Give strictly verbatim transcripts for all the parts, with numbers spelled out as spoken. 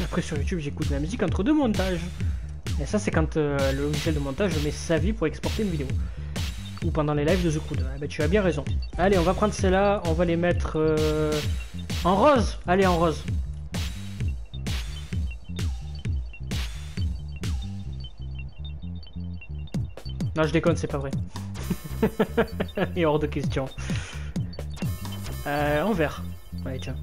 Après sur YouTube j'écoute de la musique entre deux montages. Et ça c'est quand euh, le logiciel de montage met sa vie pour exporter une vidéo. Ou pendant les lives de The Crowd. Ah, bah, tu as bien raison. Allez, on va prendre celle-là, on va les mettre euh, en rose. Allez, en rose. Non, je déconne, c'est pas vrai. Et hors de question. Euh, en vert. Allez, tiens.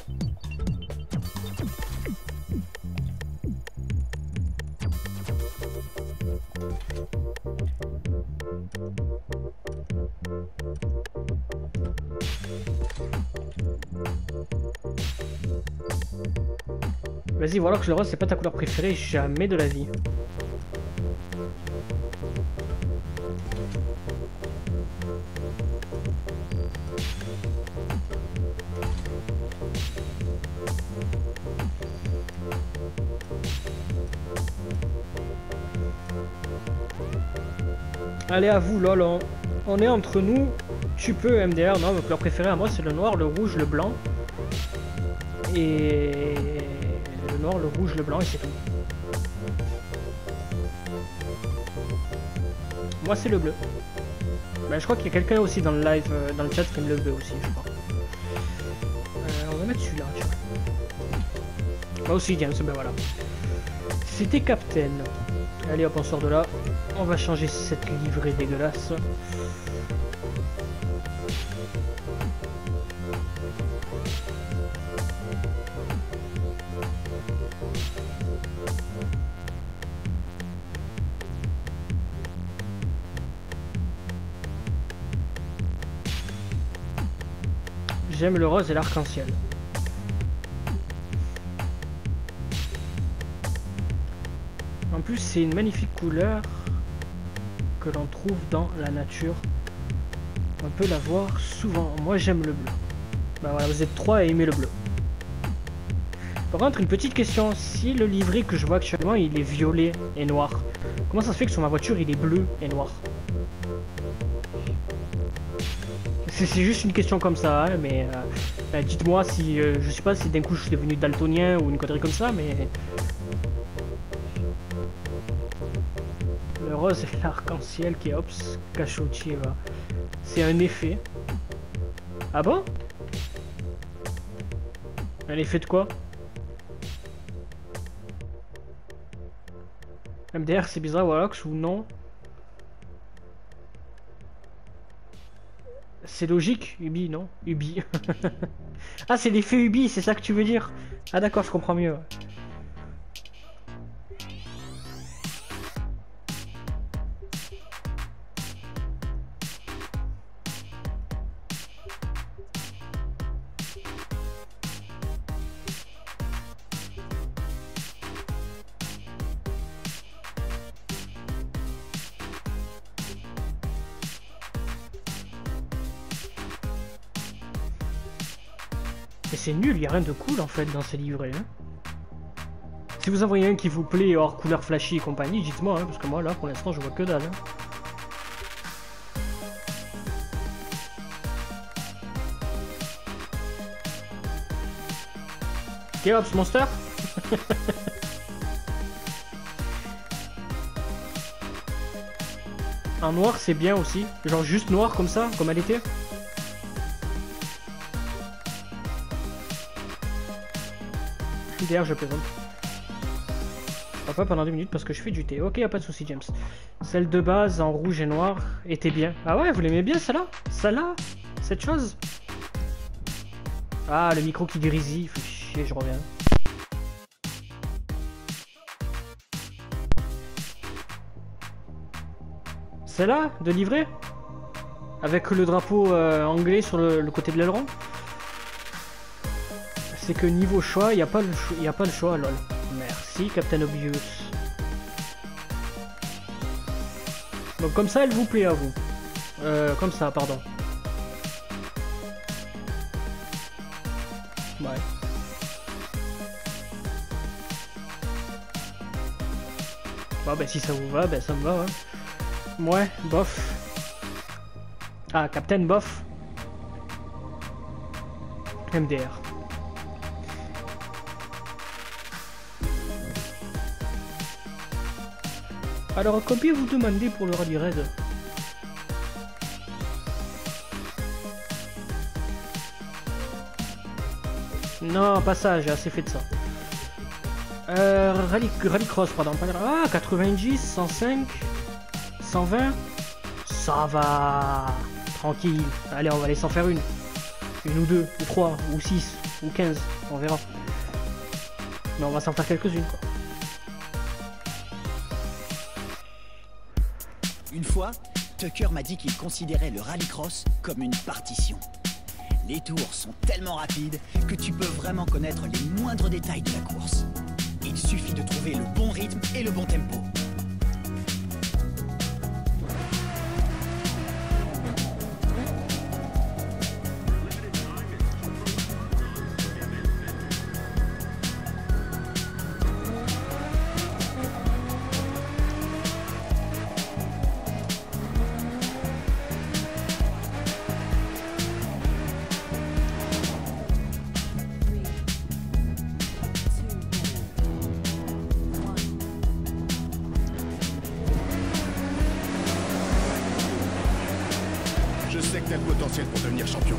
Vas-y, voilà que le rose c'est pas ta couleur préférée, jamais de la vie. Allez, à vous, lol, on, on est entre nous. Tu peux, M D R, non, ma couleur préférée à moi c'est le noir, le rouge, le blanc. Et le noir, le rouge, le blanc et c'est tout. Moi c'est le bleu. Bah, je crois qu'il y a quelqu'un aussi dans le live, euh, dans le chat qui aime le bleu aussi, je crois. Euh, on va mettre celui-là, tiens. Moi aussi, James, ben voilà. C'était Captain. Allez hop, on sort de là. On va changer cette livrée dégueulasse. J'aime le rose et l'arc-en-ciel. En plus, c'est une magnifique couleur que l'on trouve dans la nature. On peut la voir souvent. Moi, j'aime le bleu. Bah voilà, vous êtes trois à aimer le bleu. Par contre, une petite question. Si le livret que je vois actuellement, il est violet et noir, comment ça se fait que sur ma voiture, il est bleu et noir? C'est juste une question comme ça, hein, mais euh, euh, dites-moi si, euh, je sais pas si d'un coup je suis devenu daltonien ou une connerie comme ça, mais... Le rose et l'arc-en-ciel qui est ops, cachotier, va. C'est un effet. Ah bon? Un effet de quoi? M D R c'est bizarre, voilà, ou non? C'est logique, Ubi, non? Ubi. Ah, c'est l'effet Ubi, c'est ça que tu veux dire? Ah d'accord, je comprends mieux. Et c'est nul, il n'y a rien de cool en fait dans ces livrets. Hein. Si vous en voyez un qui vous plaît hors couleur flashy et compagnie, dites-moi, hein, parce que moi là pour l'instant je vois que dalle. Hein. Chaos Monster. En noir c'est bien aussi, genre juste noir comme ça, comme elle était. D'ailleurs je plaisante. Pas pendant deux minutes parce que je fais du thé. Ok, y a pas de souci, James. Celle de base en rouge et noir était bien. Ah ouais, vous l'aimez bien celle-là? Celle-là? Cette chose? Ah, le micro qui grésille. Fait chier, je reviens. Celle-là, de livret? Avec le drapeau euh, anglais sur le, le côté de l'aileron? C'est que niveau choix, il n'y a, a pas le choix, lol. Merci, Captain Obvious. Donc comme ça, elle vous plaît à vous. Euh, comme ça, pardon. Ouais. Bon, ben si ça vous va, ben ça me va. Hein. Ouais, bof. Ah, Captain bof. M D R. Alors, combien vous demandez pour le rallye raid? Non, pas ça, j'ai assez fait de ça. Euh, rallye, rallycross, pardon. Ah, quatre-vingt-dix, cent cinq, cent vingt. Ça va. Tranquille. Allez, on va aller s'en faire une. Une ou deux, ou trois, ou six, ou quinze. On verra. Mais on va s'en faire quelques-unes, quoi. Une fois, Tucker m'a dit qu'il considérait le rallycross comme une partition. Les tours sont tellement rapides que tu peux vraiment connaître les moindres détails de la course. Il suffit de trouver le bon rythme et le bon tempo. Je sais que t'as le potentiel pour devenir champion.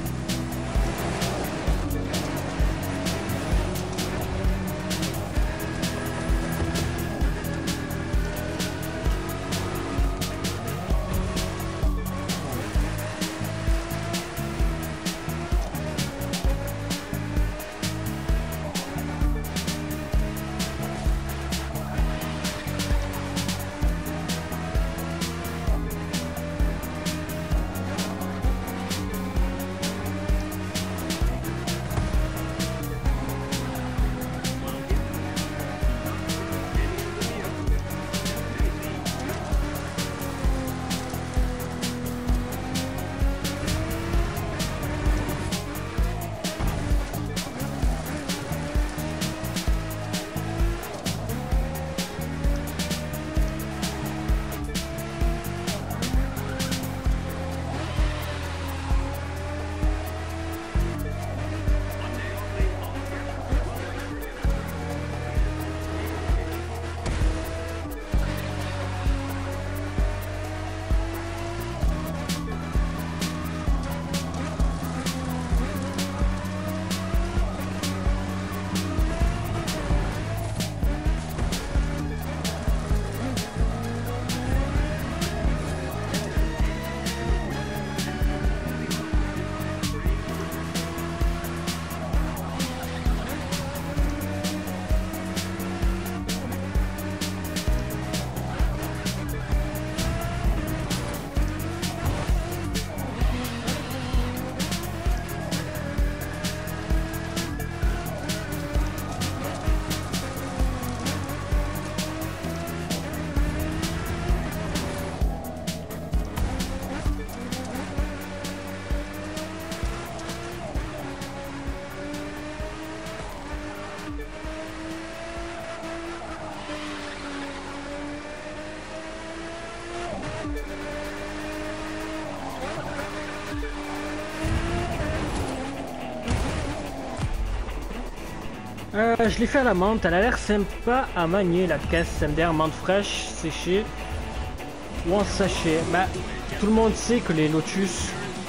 Euh, je l'ai fait à la menthe, elle a l'air sympa à manier la caisse M D R menthe fraîche, séchée ou en sachet. Bah, tout le monde sait que les Lotus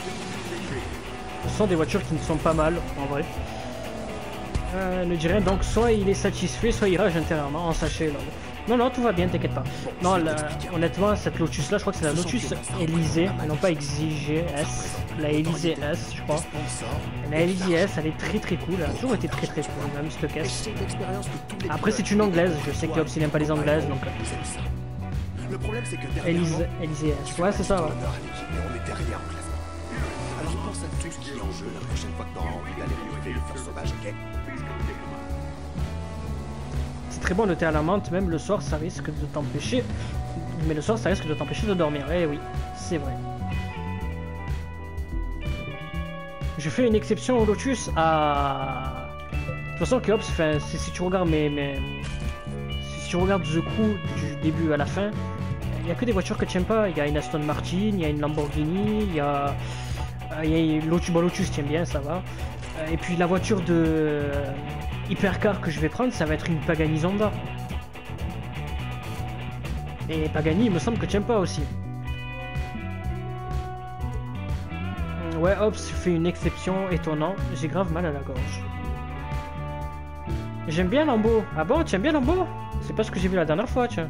sont des voitures qui ne sont pas mal en vrai. Euh, ne dirais donc soit il est satisfait, soit il rage intérieurement en sachet. Là. Non, non, tout va bien, t'inquiète pas. Non, la, honnêtement, cette Lotus là, je crois que c'est la Lotus Élysée, et non pas Exige S. La Élysée S, je crois. La Élysée S, elle est très très cool, elle a toujours été très très cool, même cette caisse. Après, c'est une anglaise, je sais que Hobbs il n'aime pas les anglaises, donc. Le problème, c'est que Élysée, Élysée S, ouais, c'est ça, ouais. on était rien en classement. Alors pense à tout ce qui est en jeu la prochaine fois que t'auras envie d'aller vivre les fleurs sauvages, ok? C'est très bon de thé à la menthe, même le soir ça risque de t'empêcher. Mais le soir ça risque de t'empêcher de dormir, eh oui, c'est vrai. Je fais une exception au Lotus à... De toute façon, Keops, si, si tu regardes mes, mes... Si tu regardes The Crew du début à la fin, il n'y a que des voitures que tu n'aimes pas. Il y a une Aston Martin, il y a une Lamborghini, il y a... Il y a une Lotus, bon, Lotus tu aimes bien, ça va. Et puis la voiture de Hypercar que je vais prendre, ça va être une Pagani Zonda. Et Pagani, il me semble que tu n'aimes pas aussi. Ouais, Hobbs fait une exception, étonnant. J'ai grave mal à la gorge. J'aime bien Lambeau. Ah bon, tu aimes bien Lambeau? C'est pas ce que j'ai vu la dernière fois, tiens.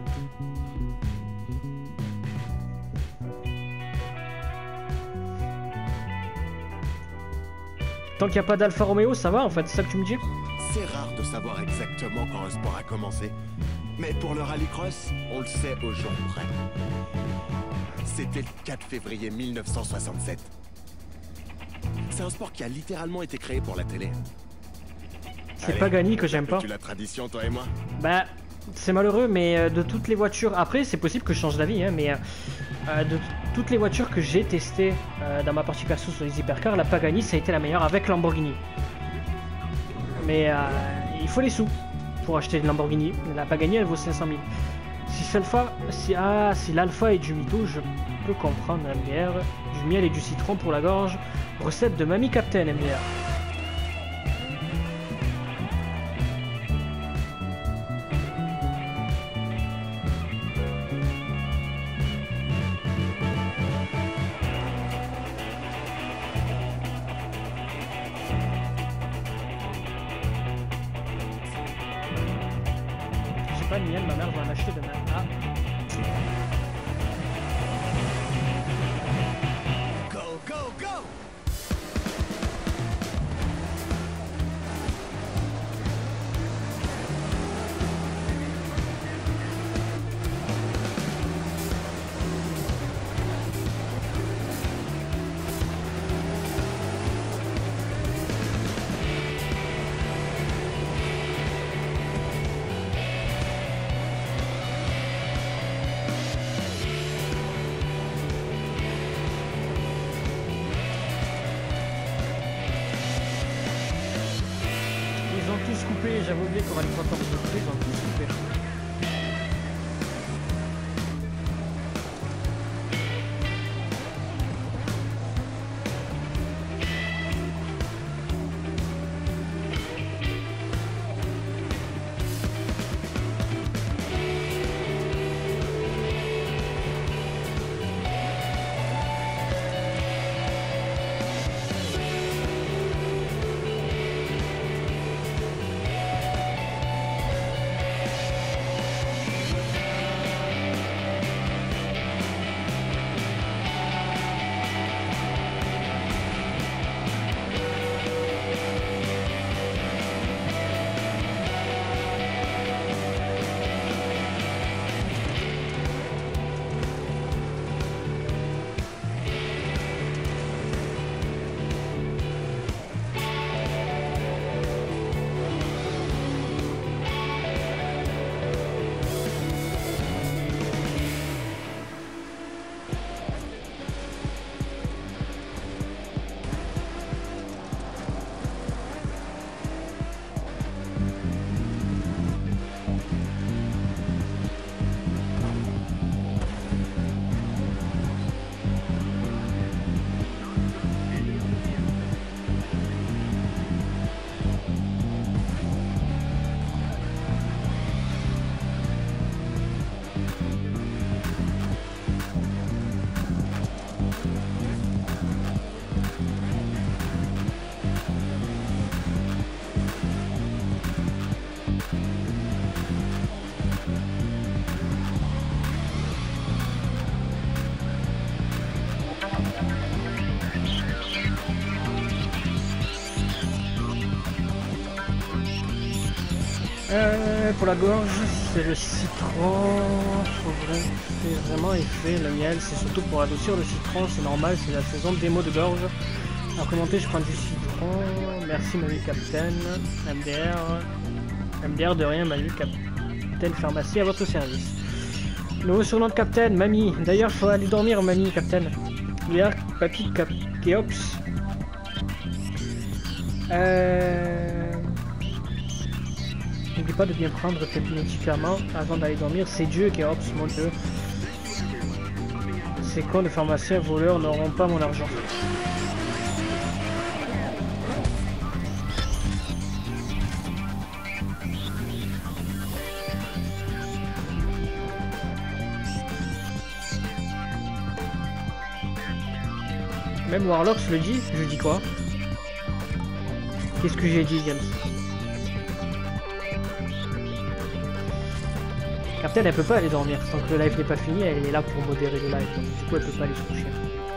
Tant qu'il n'y a pas d'Alfa Romeo, ça va en fait, c'est ça que tu me dis? C'est rare de savoir exactement quand un sport a commencé. Mais pour le rallycross, on le sait au jour près. C'était le quatre février mille neuf cent soixante-sept. C'est un sport qui a littéralement été créé pour la télé. C'est Pagani que j'aime pas. Tu la tradition, toi et moi? Bah, c'est malheureux, mais euh, de toutes les voitures... Après, c'est possible que je change d'avis, hein, mais euh, de toutes les voitures que j'ai testées euh, dans ma partie perso sur les hypercars, la Pagani, ça a été la meilleure avec Lamborghini. Mais euh, il faut les sous pour acheter une Lamborghini. La Pagani, elle vaut cinq cent mille. Si l'Alpha si, ah, si l'Alpha est du mytho, je peux comprendre M D R. Du miel et du citron pour la gorge. Recette de Mamie Captain, M D R. J'ai pas de miel, ma mère va en acheter demain. Ah. Go, go, go! Ils ont tous coupé, j'avais oublié qu'on allait pas encore de couper, ils ont tous coupé. Euh, pour la gorge, c'est le citron. Faut vrai- c'est vraiment effet. Le miel, c'est surtout pour adoucir le citron. C'est normal, c'est la saison des maux de gorge. Après monter, je prends du citron. Merci, Mamie Captain. M D R. M D R de rien, Mamie Captain Pharmacie à votre service. Nouveau surnom de Captain, Mamie. D'ailleurs, faut aller dormir, Mamie Captain. Hier, Papy Cap Keops. Euh. N'oublie pas de bien prendre tes médicaments avant d'aller dormir. C'est Dieu qui est Ops, mon Dieu. Ces cons de pharmaciens voleurs n'auront pas mon argent. Même Warlocks le dit. Je dis quoi? Qu'est-ce que j'ai dit, James? Captain, elle peut pas aller dormir. Tant que le live n'est pas fini, elle est là pour modérer le live. Donc, du coup, elle peut pas aller se coucher.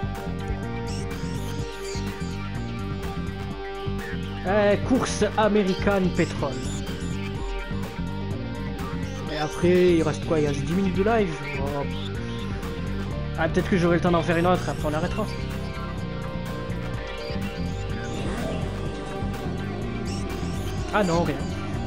Euh, course American Petrol. Et après, il reste quoi? Il reste dix minutes de live. Oh. Ah, peut-être que j'aurai le temps d'en faire une autre, après on arrêtera. Ah non, rien.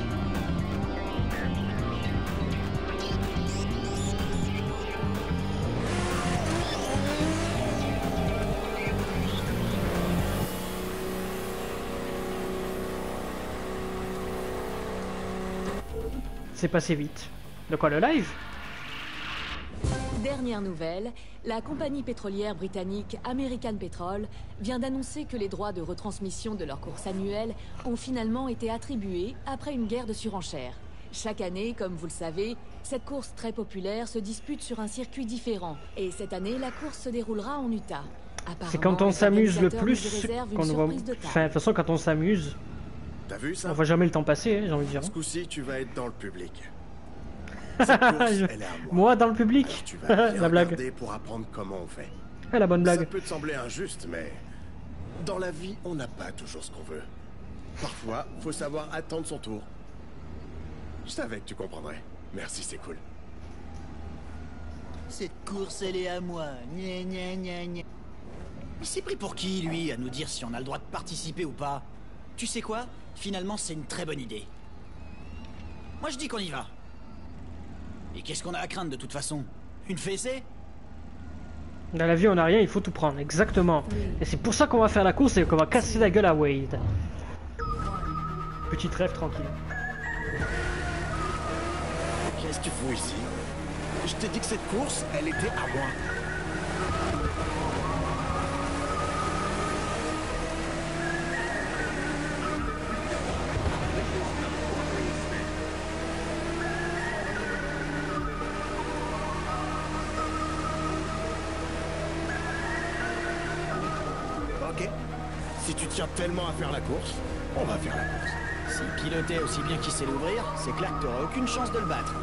C'est passé vite. De quoi, le live? Dernière nouvelle, la compagnie pétrolière britannique American Petrol vient d'annoncer que les droits de retransmission de leur course annuelle ont finalement été attribués après une guerre de surenchère. Chaque année, comme vous le savez, cette course très populaire se dispute sur un circuit différent. Et cette année, la course se déroulera en Utah. C'est quand on s'amuse le plus qu'on voit... Enfin, de toute façon, quand on s'amuse, T'as vu ça? on voit jamais le temps passer, hein, j'ai envie de dire. Ce coup-ci, tu vas être dans le public. Cette course, Je... elle est à moi. moi dans le public. Alors, tu vas bien la blague. regarder pour apprendre comment on fait. Ah, la bonne blague. Ça peut te sembler injuste, mais dans la vie, on n'a pas toujours ce qu'on veut. Parfois, faut savoir attendre son tour. Je savais que tu comprendrais. Merci, c'est cool. Cette course, elle est à moi. Gna gna gna gna. Il s'est pris pour qui, lui, à nous dire si on a le droit de participer ou pas? Tu sais quoi? Finalement, c'est une très bonne idée. Moi, je dis qu'on y va. Et qu'est-ce qu'on a à craindre de toute façon? Une fessée? Dans la vie, on n'a rien, il faut tout prendre, exactement. Et c'est pour ça qu'on va faire la course et qu'on va casser la gueule à Wade. Petite rêve tranquille. Qu'est-ce que tu fous ici? Je t'ai dit que cette course, elle était à moi. Ok. Si tu tiens tellement à faire la course, on va faire la course. S'il pilotait aussi bien qu'il sait l'ouvrir, c'est clair que t'aurais aucune chance de le battre.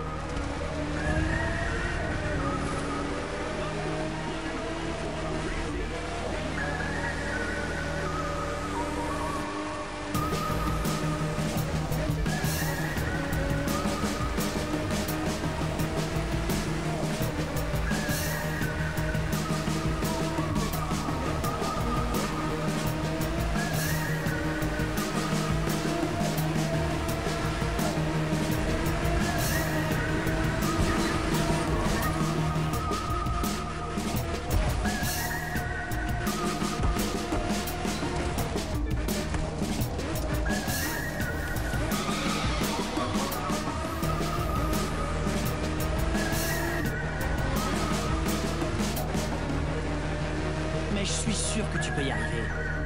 Mais je suis sûr que tu peux y arriver.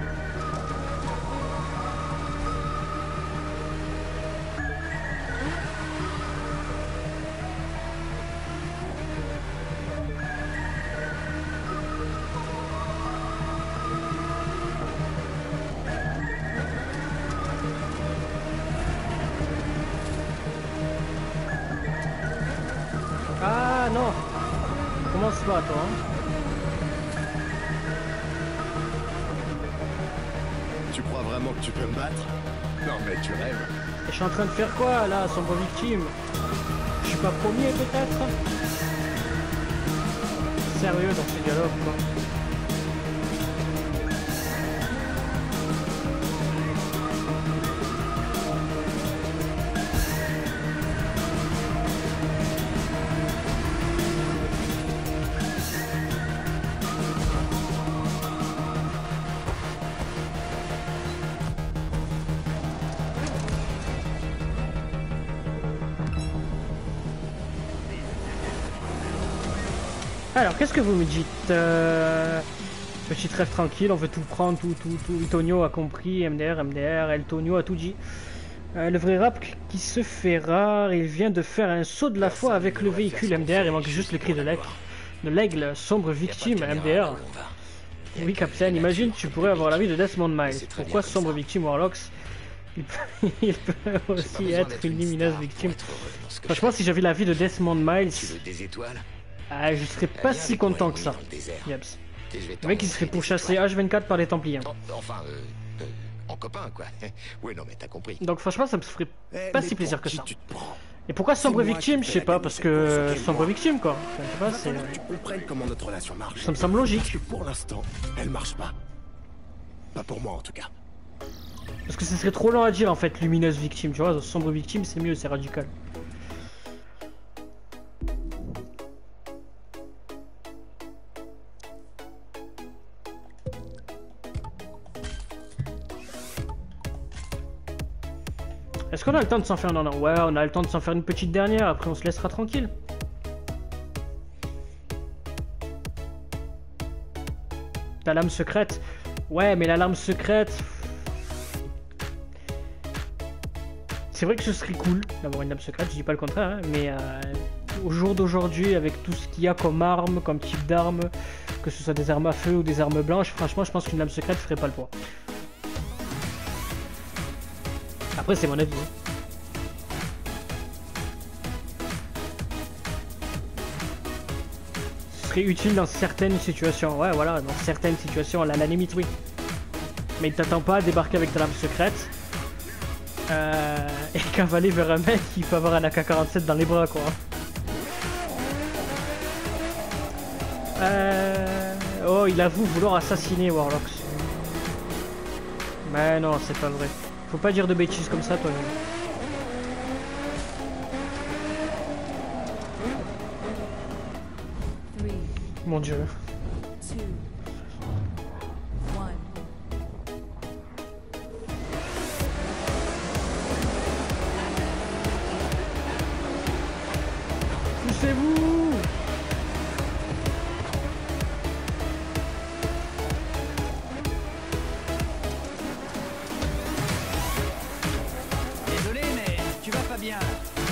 Ah non. Commence pas, toi. Hein. Tu crois vraiment que tu peux me battre? Non mais tu rêves. Et je suis en train de faire quoi là, sombre victime? Je suis pas premier peut-être? Sérieux dans ce dialogue quoi. Alors, qu'est-ce que vous me dites? euh... Petite rêve tranquille, on veut tout prendre, tout, tout, tout. Itonio a compris, M D R, M D R, El Tonio a tout dit. Euh, le vrai rap qui se fait rare, il vient de faire un saut de la foi avec le véhicule M D R, il manque juste le cri de l'aigle. De l'aigle, sombre victime, M D R. Oui, Captain, imagine tu pourrais avoir la vie de Desmond Miles. Pourquoi sombre victime Warlocks? Il peut, il peut aussi être une lumineuse victime. Franchement, si j'avais la vie de Desmond Miles, ah, je serais pas si content que ça. Yeps. Le mec, il serait pourchassé H vingt-quatre par les Templiers. Enfin, euh, euh, en copain, quoi. Oui, non, mais t'as compris. Donc franchement, ça me ferait pas si plaisir que ça. Tu te prends. Et pourquoi sombre victime? Je sais pas, parce que sombre victime, quoi. Je sais pas, Va c'est... falloir que tu comprennes comment notre relation marche. Ça me semble logique. Parce que pour l'instant, elle marche pas. Pas pour moi, en tout cas. Parce que ce serait trop long à dire en fait, lumineuse victime, tu vois, sombre victime c'est mieux, c'est radical. Est-ce qu'on a le temps de s'en faire? Non, non, ouais, on a le temps de s'en faire une petite dernière, après on se laissera tranquille. La lame secrète. Ouais, mais la lame secrète... C'est vrai que ce serait cool d'avoir une lame secrète, je dis pas le contraire, hein, mais euh, au jour d'aujourd'hui, avec tout ce qu'il y a comme arme, comme type d'arme, que ce soit des armes à feu ou des armes blanches, franchement, je pense qu'une lame secrète ferait pas le poids. Après, c'est mon avis. Ce serait utile dans certaines situations, ouais, voilà, dans certaines situations, à la limite, oui. Mais il t'attend pas à débarquer avec ta lame secrète. Euh, et cavaler vers un mec qui peut avoir un A K quarante-sept dans les bras, quoi. Euh... Oh, il avoue vouloir assassiner Warlocks. Mais non, c'est pas vrai. Faut pas dire de bêtises comme ça, toi. Mon Dieu. Poussez-vous! Désolé, mais tu vas pas bien.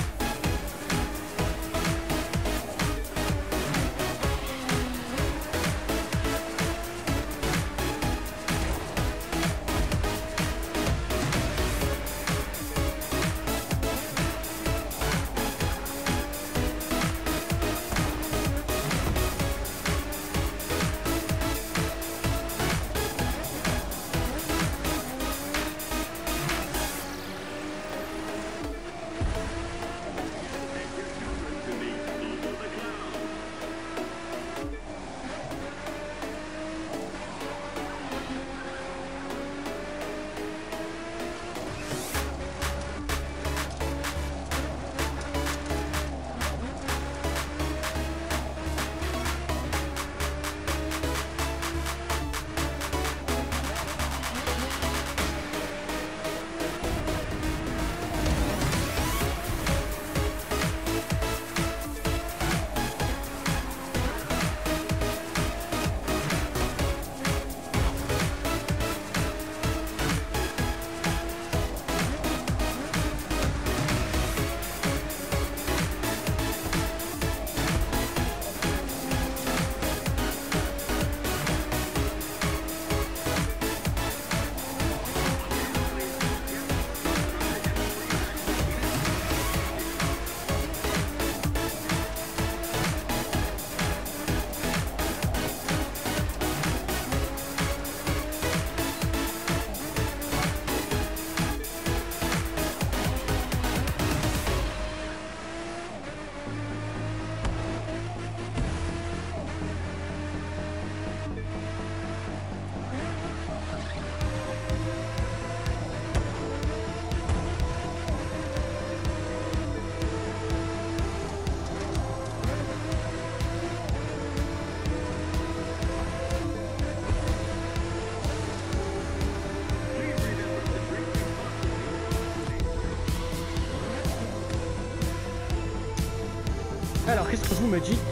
Alors, qu'est-ce que vous me dites?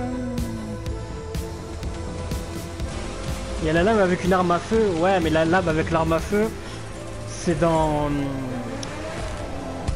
Il y a la lame avec une arme à feu. Ouais, mais la lame avec l'arme à feu, c'est dans hum,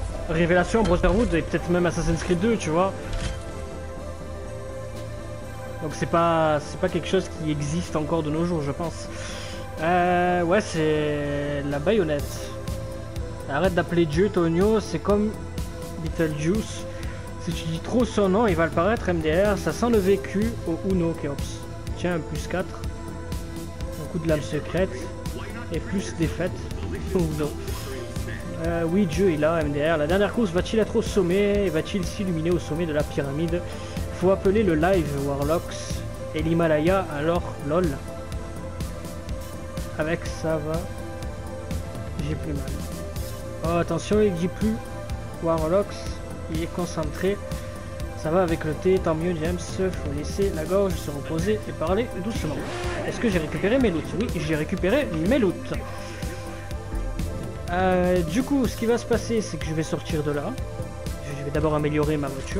Révélation, Brotherhood et peut-être même Assassin's Creed deux, tu vois. Donc c'est pas c'est pas quelque chose qui existe encore de nos jours, je pense. Euh, ouais, c'est la baïonnette. Arrête d'appeler Dieu Tonio, c'est comme Beetlejuice. Si tu dis trop son nom, il va le paraître M D R. Ça sent le vécu au Uno, Keops. Tiens, un plus quatre. Un coup de lame secrète. Et plus défaite au Uno. Euh, oui, Dieu est là, M D R. La dernière course, va-t-il être au sommet? Va-t-il s'illuminer au sommet de la pyramide? Faut appeler le live Warlocks et l'Himalaya, alors lol. Avec ça va. J'ai plus mal. Oh, attention, il dit plus Warlocks. Il est concentré. Ça va avec le thé, tant mieux James. Faut laisser la gorge se reposer et parler doucement. Est-ce que j'ai récupéré mes loots? Oui, j'ai récupéré mes loots. Euh, du coup, ce qui va se passer, c'est que je vais sortir de là. Je vais d'abord améliorer ma voiture.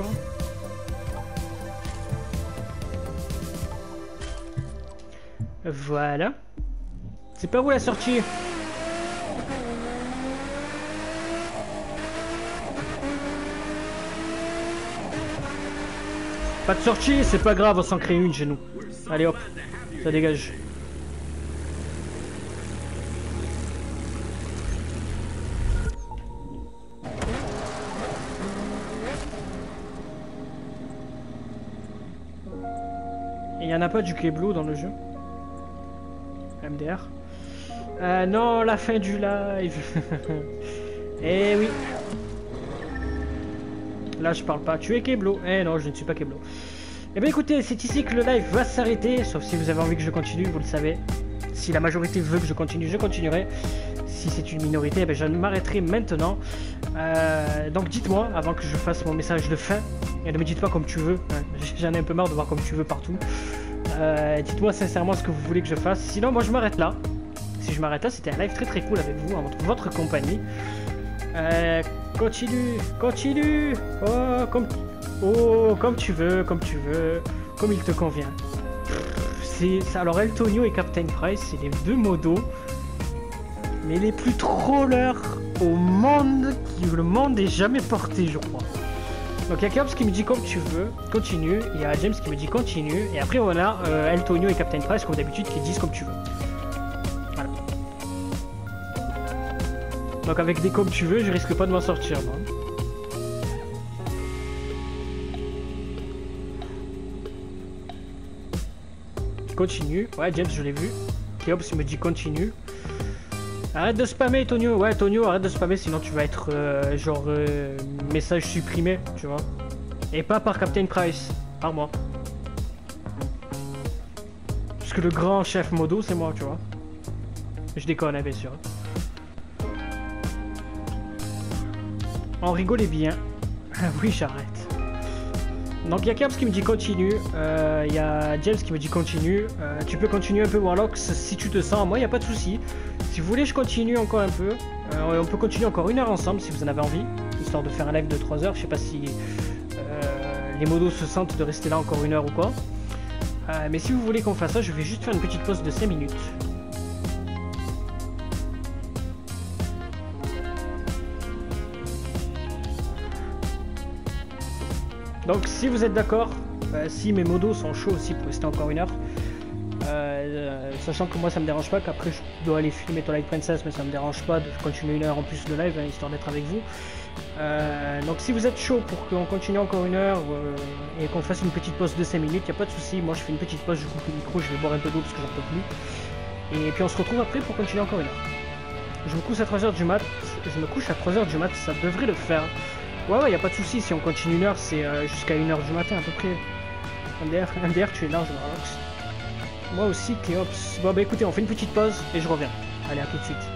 Voilà. C'est pas où la sortie? Pas de sortie, c'est pas grave, on s'en crée une chez nous. Allez hop, ça dégage. Il y en a pas du Keblo dans le jeu? M D R. Euh, non, la fin du live. Eh oui. Là, je parle pas. Tu es Keblo. Eh non, je ne suis pas Keblo. Eh bien, écoutez, c'est ici que le live va s'arrêter. Sauf si vous avez envie que je continue, vous le savez. Si la majorité veut que je continue, je continuerai. Si c'est une minorité, eh bien, je m'arrêterai maintenant. Euh, donc, dites-moi, avant que je fasse mon message de fin, et ne me dites pas comme tu veux. Hein, j'en ai un peu marre de voir comme tu veux partout. Euh, dites-moi sincèrement ce que vous voulez que je fasse. Sinon, moi, je m'arrête là. Si je m'arrête là, c'était un live très très cool avec vous, en votre, votre compagnie. Euh, continue, continue. Oh comme, oh, comme tu veux, comme tu veux, comme il te convient. C'est alors El Tonio et Captain Price, c'est les deux modos, mais les plus trollers au monde que le monde ait jamais porté, je crois. Donc il y a Keops qui me dit comme tu veux, continue. Il y a James qui me dit continue. Et après on a euh, El Tonio et Captain Price comme d'habitude qui disent comme tu veux. Voilà. Donc avec des comme tu veux, je risque pas de m'en sortir moi. Continue. Ouais, James, je l'ai vu. Keops me dit continue. Arrête de spammer, Tonio. Ouais, Tonio, arrête de spammer, sinon tu vas être euh, genre euh, message supprimé, tu vois. Et pas par Captain Price, par moi. Parce que le grand chef modo, c'est moi, tu vois. Je déconne, hein, bien sûr. On rigolait bien. Oui, j'arrête. Donc il y a Keops qui me dit continue, il euh, y a James qui me dit continue, euh, tu peux continuer un peu Warlocks si tu te sens, moi il n'y a pas de souci. Si vous voulez je continue encore un peu, euh, on peut continuer encore une heure ensemble si vous en avez envie, histoire de faire un live de trois heures, je sais pas si euh, les modos se sentent de rester là encore une heure ou quoi. Euh, mais si vous voulez qu'on fasse ça, je vais juste faire une petite pause de cinq minutes. Donc si vous êtes d'accord, euh, si mes modos sont chauds aussi pour rester encore une heure, euh, euh, sachant que moi ça me dérange pas, qu'après je dois aller filmer Twilight Princess, mais ça me dérange pas de continuer une heure en plus de live, hein, histoire d'être avec vous. Euh, donc si vous êtes chaud pour qu'on continue encore une heure euh, et qu'on fasse une petite pause de cinq minutes, il n'y a pas de souci. Moi je fais une petite pause, je coupe le micro, je vais boire un peu d'eau parce que j'en peux plus. Et puis on se retrouve après pour continuer encore une heure. Je me couche à trois heures du mat, je me couche à trois heures du mat, ça devrait le faire. Ouais, ouais, y a pas de souci. Si on continue une heure, c'est euh, jusqu'à une heure du matin à peu près. M D R, M D R, tu es large, Warlocks. Moi aussi, Keops. Bon, bah écoutez, on fait une petite pause et je reviens. Allez, à tout de suite.